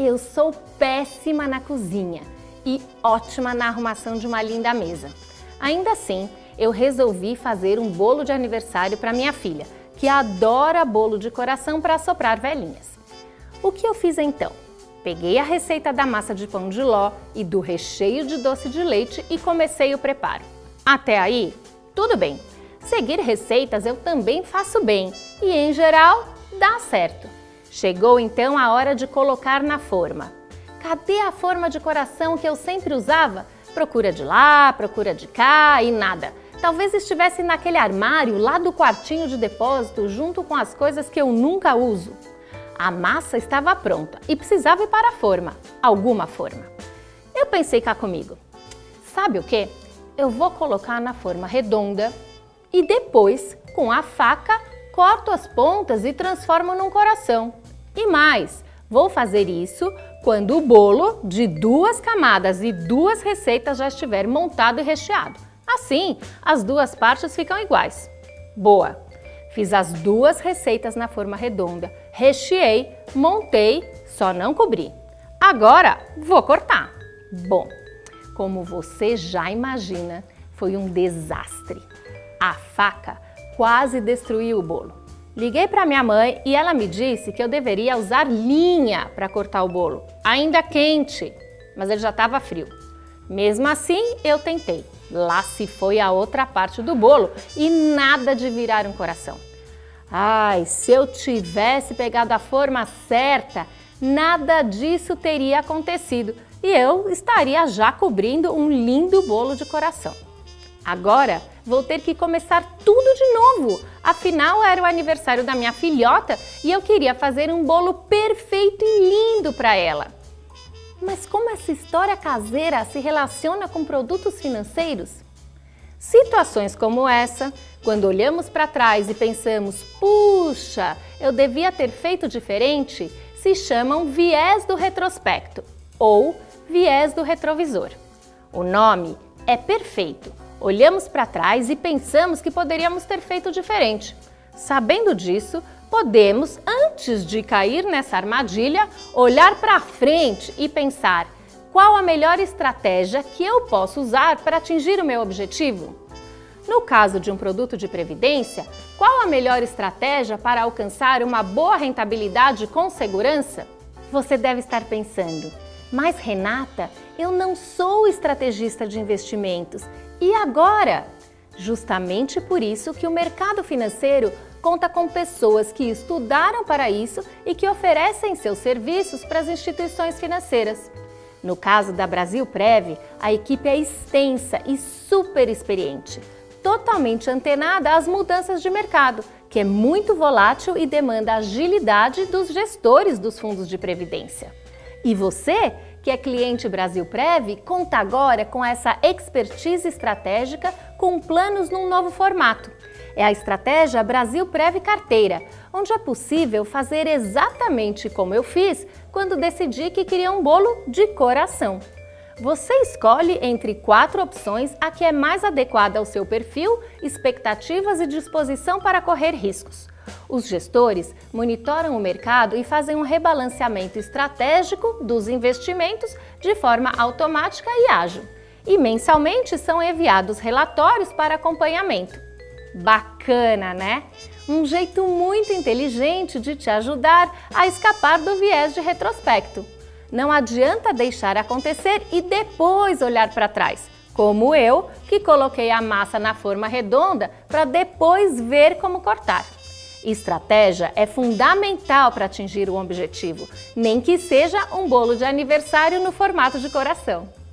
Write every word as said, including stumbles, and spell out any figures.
Eu sou péssima na cozinha e ótima na arrumação de uma linda mesa. Ainda assim, eu resolvi fazer um bolo de aniversário para minha filha, que adora bolo de coração para assoprar velhinhas. O que eu fiz então? Peguei a receita da massa de pão de ló e do recheio de doce de leite e comecei o preparo. Até aí, tudo bem. Seguir receitas eu também faço bem e, em geral, dá certo. Chegou então a hora de colocar na forma. Cadê a forma de coração que eu sempre usava? Procura de lá, procura de cá e nada. Talvez estivesse naquele armário lá do quartinho de depósito junto com as coisas que eu nunca uso. A massa estava pronta e precisava ir para a forma, alguma forma. Eu pensei cá comigo, sabe o que? Eu vou colocar na forma redonda e depois, com a faca, corto as pontas e transformo num coração. E mais, vou fazer isso quando o bolo de duas camadas e duas receitas já estiver montado e recheado. Assim, as duas partes ficam iguais. Boa! Fiz as duas receitas na forma redonda, recheei, montei, só não cobri. Agora vou cortar. Bom, como você já imagina, foi um desastre. A faca quase destruiu o bolo. Liguei para minha mãe e ela me disse que eu deveria usar linha para cortar o bolo, ainda quente, mas ele já estava frio. Mesmo assim, eu tentei. Lá se foi a outra parte do bolo e nada de virar um coração. Ai, se eu tivesse pegado a forma certa, nada disso teria acontecido e eu estaria já cobrindo um lindo bolo de coração. Agora vou ter que começar tudo de novo, afinal era o aniversário da minha filhota e eu queria fazer um bolo perfeito e lindo para ela. Mas como essa história caseira se relaciona com produtos financeiros? Situações como essa, quando olhamos para trás e pensamos, puxa, eu devia ter feito diferente, se chamam viés do retrospecto ou viés do retrovisor. O nome é perfeito. Olhamos para trás e pensamos que poderíamos ter feito diferente. Sabendo disso, podemos, antes de cair nessa armadilha, olhar para frente e pensar qual a melhor estratégia que eu posso usar para atingir o meu objetivo. No caso de um produto de previdência, qual a melhor estratégia para alcançar uma boa rentabilidade com segurança? Você deve estar pensando, mas Renata, eu não sou estrategista de investimentos. E agora? Justamente por isso que o mercado financeiro conta com pessoas que estudaram para isso e que oferecem seus serviços para as instituições financeiras. No caso da Brasilprev, a equipe é extensa e super experiente, totalmente antenada às mudanças de mercado, que é muito volátil e demanda agilidade dos gestores dos fundos de previdência. E você, que é cliente Brasilprev, conta agora com essa expertise estratégica com planos num novo formato. É a estratégia Brasilprev Carteira, onde é possível fazer exatamente como eu fiz quando decidi que queria um bolo de coração. Você escolhe entre quatro opções a que é mais adequada ao seu perfil, expectativas e disposição para correr riscos. Os gestores monitoram o mercado e fazem um rebalanceamento estratégico dos investimentos de forma automática e ágil. E mensalmente são enviados relatórios para acompanhamento. Bacana, né? Um jeito muito inteligente de te ajudar a escapar do viés de retrospecto. Não adianta deixar acontecer e depois olhar para trás, como eu, que coloquei a massa na forma redonda para depois ver como cortar. Estratégia é fundamental para atingir o objetivo, nem que seja um bolo de aniversário no formato de coração.